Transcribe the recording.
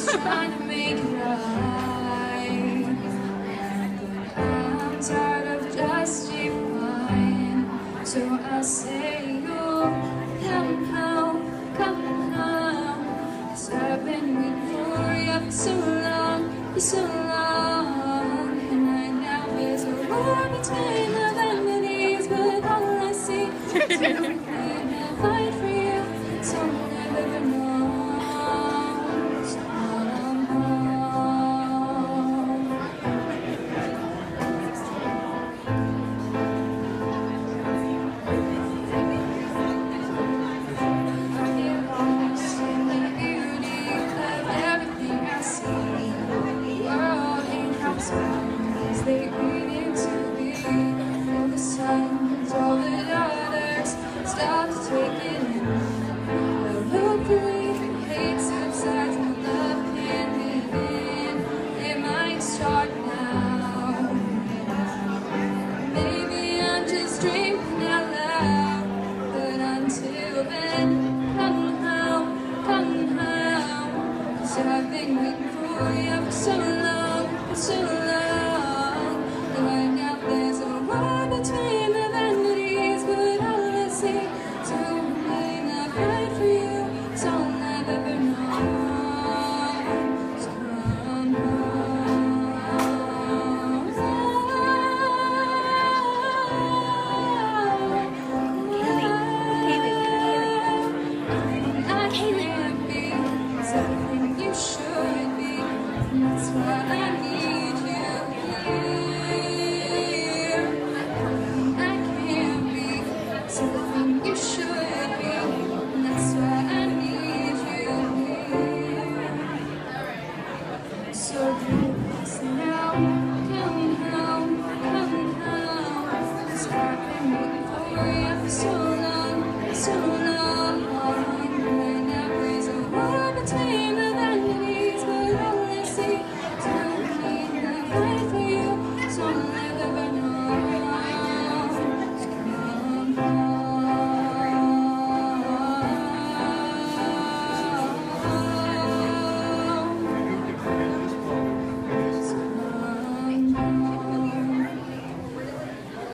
trying to make it right. I'm tired of justifying, so I say, oh, come home, come home. 'Cause I've been waiting for you for so long, for so long. And right now there's a war between love and enemies, but all I see is you and I fight for you. Someone I've ever known, someone I'm home. I get lost in the beauty of everything I see. The world ain't half as fun as they need it to be. All the signs, all the others start to take it in. Hopefully, hate subsides and love can begin. It might start now. Maybe I'm just dreaming out loud. But until then, come home, come home. 'Cause I've been waiting for you for so long, for so long. And right now there's a war between the vanities, but all I see is you and I fight for you. It's all I've ever known.